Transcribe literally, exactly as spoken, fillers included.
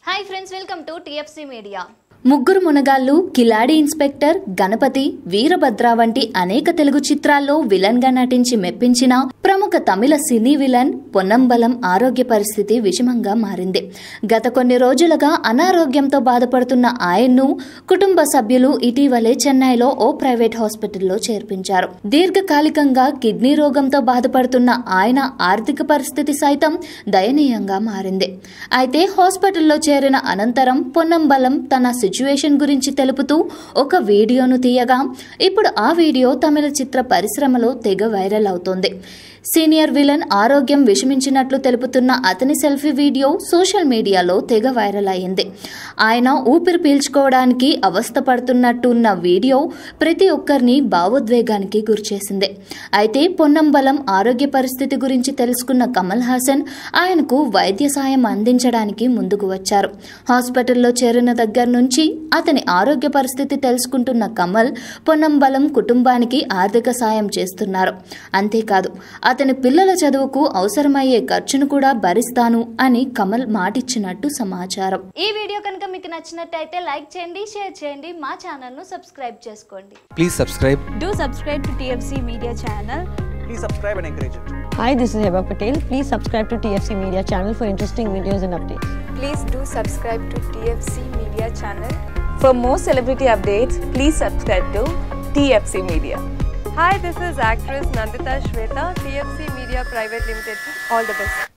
Hi friends, welcome to T F C Media. ముగ్గురు మునగాళ్ళు, Kiladi inspector, Ganapathi, Veerabhadra వంటి అనేక తెలుగు చిత్రాల్లో విలన్ గా నటించి మెప్పించిన ప్రముఖ తమిళ సినీ విలన్ పొన్నంబలం ఆరోగ్య పరిస్థితి విషమంగా మారింది. గత కొన్ని రోజులుగా అనారోగ్యంతో బాధపడుతున్న ఆయన్ను కుటుంబ సభ్యులు ఇటీవలే చెన్నైలో ఓ ప్రైవేట్ హాస్పిటల్లో చేర్పించారు. దీర్ఘకాలికంగా కిడ్నీ రోగంతో బాధపడుతున్న ఆయన ఆర్థిక పరిస్థితి సైతం దయనీయంగా మారింది. అయితే హాస్పిటల్లో చేరిన అనంతరం పొన్నంబలం తన సిచ్యువేషన్ గురించి తెలుపుతూ ఒక వీడియోను తీయగా ఇప్పుడు ఆ వీడియో తమిళ చిత్ర పరిశ్రమలో తెగ వైరల్ అవుతోంది. సీనియర్ విలన్ ఆరోగ్యం విషమించినట్లు తెలుపుతున్న అతని సెల్ఫీ వీడియో సోషల్ మీడియాలో తెగ వైరల్ అయింది. ఆయన ఊపిరి పీల్చుకోవడానికి అవస్థపడుతున్నట్టున్న వీడియో ప్రతి ఒక్కరిని భావోద్వేగానికి గురిచేసింది. అయితే పొన్నంబలం ఆరోగ్య పరిస్థితి గురించి తెలుసుకున్న కమల్ హాసన్ ఆయనకు వైద్య సాయం అందించడానికి ముందుకు వచ్చారు. హాస్పిటల్లో చేరిన దగ్గర నుంచి అతని ఆరోగ్య పరిస్థితి తెలుసుకుంటున్న కమల్ పొన్నంబలం కుటుంబానికి ఆర్థిక సాయం చేస్తున్నారు. అంతేకాదు అతని పిల్లల చదువుకు అవసరమయ్యే ఖర్చును కూడా భరిస్తాను అని కమల్ మాటిచ్చినట్టు సమాచారం. ఈ వీడియో కనుక మీకు నచ్చినట్లయితే లైక్ చేయండి, షేర్ చేయండి, మా ఛానల్ ను సబ్స్క్రైబ్ చేసుకోండి. Please subscribe. Do subscribe to T F C Media channel. Please subscribe and encourage it. Hi, this is Heba Patel. Please subscribe to T F C Media channel for interesting videos and updates. Please do subscribe to T F C Media channel. For more celebrity updates, please subscribe to T F C Media. Hi, this is actress Nandita Shweta, T F C Media Private Limited. All the best.